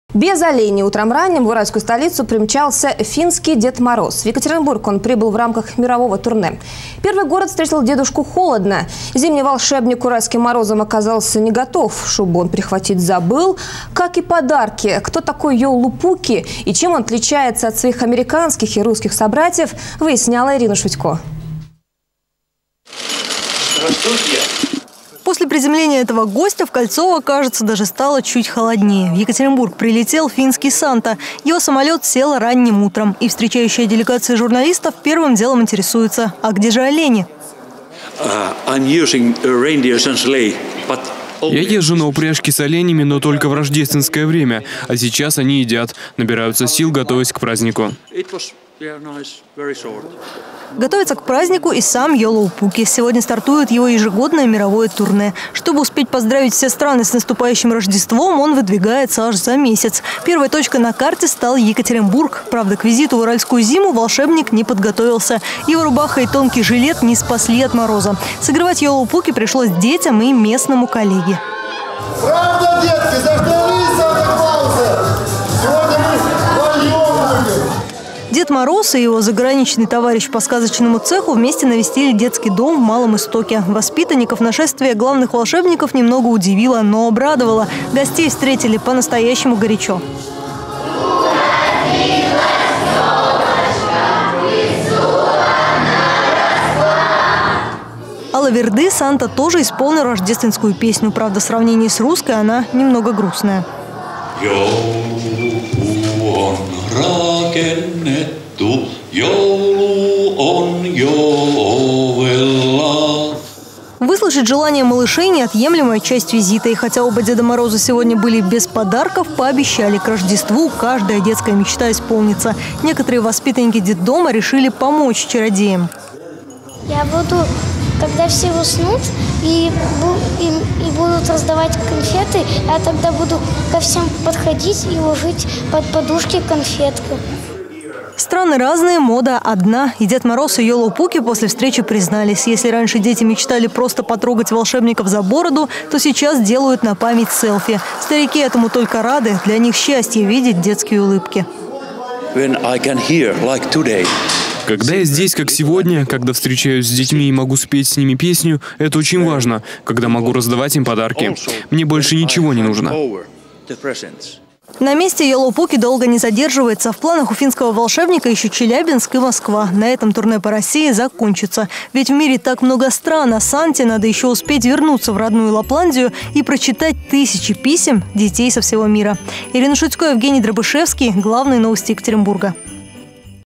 Без оленей утром ранним в уральскую столицу примчался финский Дед Мороз. В Екатеринбург он прибыл в рамках мирового турне. Первый город встретил дедушку холодно. Зимний волшебник уральским морозом оказался не готов. Шубу он прихватить забыл, как и подарки. Кто такой Йолу-Пуки и чем он отличается от своих американских и русских собратьев, выясняла Ирина Шутько. После приземления этого гостя в Кольцово, кажется, даже стало чуть холоднее. В Екатеринбург прилетел финский Санта. Его самолет сел ранним утром. И встречающая делегация журналистов первым делом интересуется: а где же олени? Я езжу на упряжке с оленями, но только в рождественское время. А сейчас они едят, набираются сил, готовясь к празднику. Готовится к празднику и сам Йолу-Пуки. Сегодня стартует его ежегодное мировое турне. Чтобы успеть поздравить все страны с наступающим Рождеством, он выдвигается аж за месяц. Первой точкой на карте стал Екатеринбург. Правда, к визиту в уральскую зиму волшебник не подготовился. Его рубаха и тонкий жилет не спасли от мороза. Согревать Йолу-Пуки пришлось детям и местному коллеге. Правда, детки, заждались Санта-Клауса? Сегодня мы вдвоем будем. Дед Мороз и его заграничный товарищ по сказочному цеху вместе навестили детский дом в Малом Истоке. Воспитанников нашествие главных волшебников немного удивило, но обрадовало. Гостей встретили по-настоящему горячо. Алла Верды Санта тоже исполнил рождественскую песню. Правда, в сравнении с русской она немного грустная. Выслушать желание малышей – неотъемлемая часть визита. И хотя оба Деда Мороза сегодня были без подарков, пообещали, к Рождеству каждая детская мечта исполнится. Некоторые воспитанники детдома решили помочь чародеям. Я буду, когда все уснут и будут раздавать конфеты, я тогда буду ко всем подходить и ложить под подушки конфетку. Страны разные, мода одна. И Дед Мороз и Йолу-Пуки после встречи признались: если раньше дети мечтали просто потрогать волшебников за бороду, то сейчас делают на память селфи. Старики этому только рады. Для них счастье видеть детские улыбки. Когда я здесь, как сегодня, когда встречаюсь с детьми и могу спеть с ними песню, это очень важно, когда могу раздавать им подарки. Мне больше ничего не нужно. На месте Йолу-Пуки долго не задерживается. В планах у финского волшебника еще Челябинск и Москва. На этом турне по России закончится. Ведь в мире так много стран, а Санте надо еще успеть вернуться в родную Лапландию и прочитать тысячи писем детей со всего мира. Ирина Шутько, Евгений Дробышевский. Главные новости Екатеринбурга.